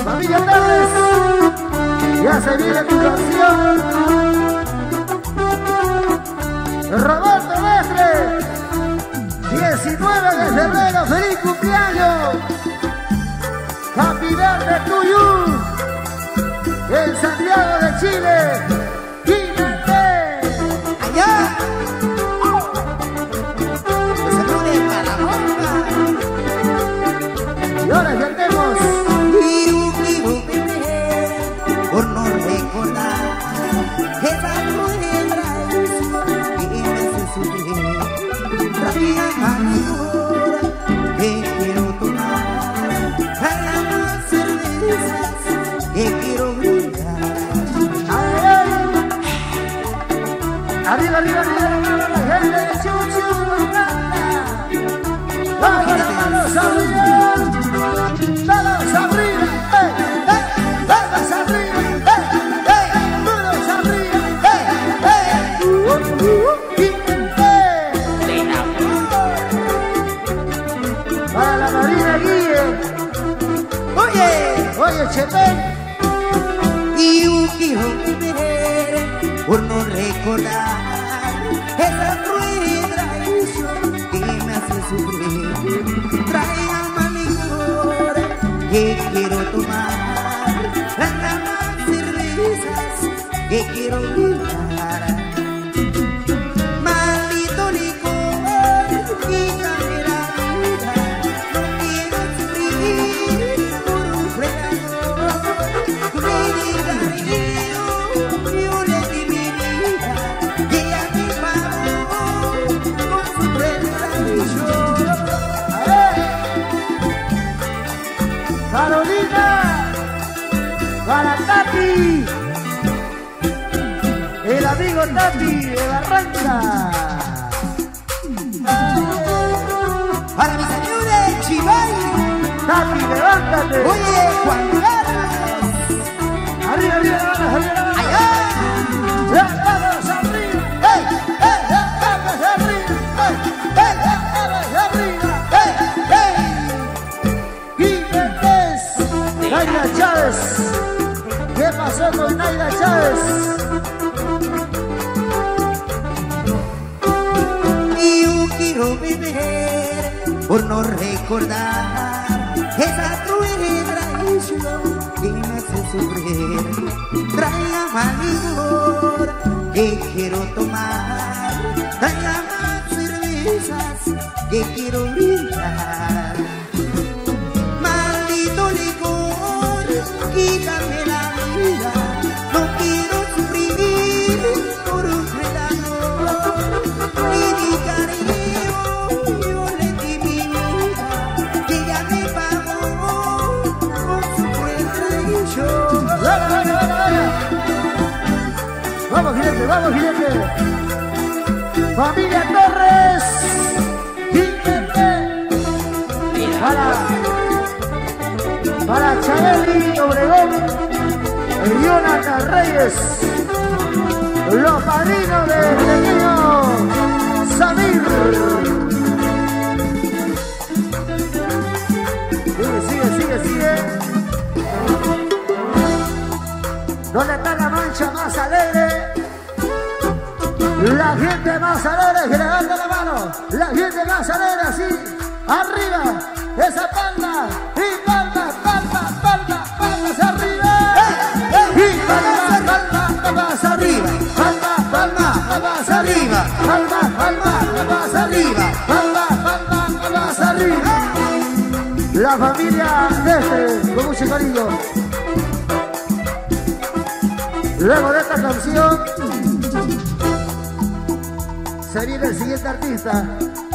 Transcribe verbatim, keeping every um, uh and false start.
Familia Torres, ya se viene tu canción. Roberto Mestre, diecinueve de febrero, feliz cumpleaños. Happy birthday to you. En Santiago de Chile, Quítate. Allá. Que se pone para la bomba. Y ahora cantemos. Quiero, quiero beber por no recordar esa cruel traición que me hace sufrir. Rabia amargura que quiero tomar, para más cervezas que quiero brindar. Arriba, arriba, arriba, la gente de Chuchu, vamos, vamos arriba, vamos arriba, eh, eh, vamos arriba, eh, eh, vamos arriba, eh, eh, uh, uh, uh, para la Marina Guille, Oye, oye, Chepe. y yo quiero beber por no recordar esa cruel traición que me hace sufrir. Trae amargura que quiero tomar, las más cervezas que quiero brindar. Maldito licor, quítame la vida, no quiero sufrir por un fregado. Mi cariño, yo le di mi vida, y ella me pagó con su cruel traición. Carolina, para Tati, el amigo Tati de Barranca. Para mis amigos de Chivay, Tati, levántate. oye, Juan Carlos, Arriba, arriba, arriba, arriba. allá. Ya vamos arriba. ¡Ey! ¡Ey! Ya vamos arriba. ¡Ey! ¡Ey! Ya vamos arriba. ¡Ey! ¡Ey! Jiménez, Naida Chávez. ¿Qué pasó con Naida Chávez? Y yo quiero beber por no recordar esa cruel traición que me hace sufrir. Trae amargura que quiero tomar, trae más cervezas que quiero brindar. Maldito licor, quítame la vida, no quiero sufrir por un regalo. Ni mi cariño, yo le di mi vida, que ella me pagó con su cruel traición. ¡Vamos, vamos, vamos, vamos! Vamos, Jinete, vamos, Jinete. Familia Torres. Jinete. Para, para Chabeli Obregón. Jonathan Reyes. Los padrinos del pequeño Samir. Sigue, sigue, sigue, sigue. ¿Dónde está la mancha más alegre? La gente más alegre, que levante la mano. La gente más alegre, así. Arriba, esa palma. Y palma, palma, palma, palmas arriba. Y palma, palma, palmas arriba. Palma, palma, palmas arriba. Palma, palma, palmas arriba. Palma, palma, palmas arriba. La familia Mestre, con mucho cariño. Luego de esta canción se viene el siguiente artista.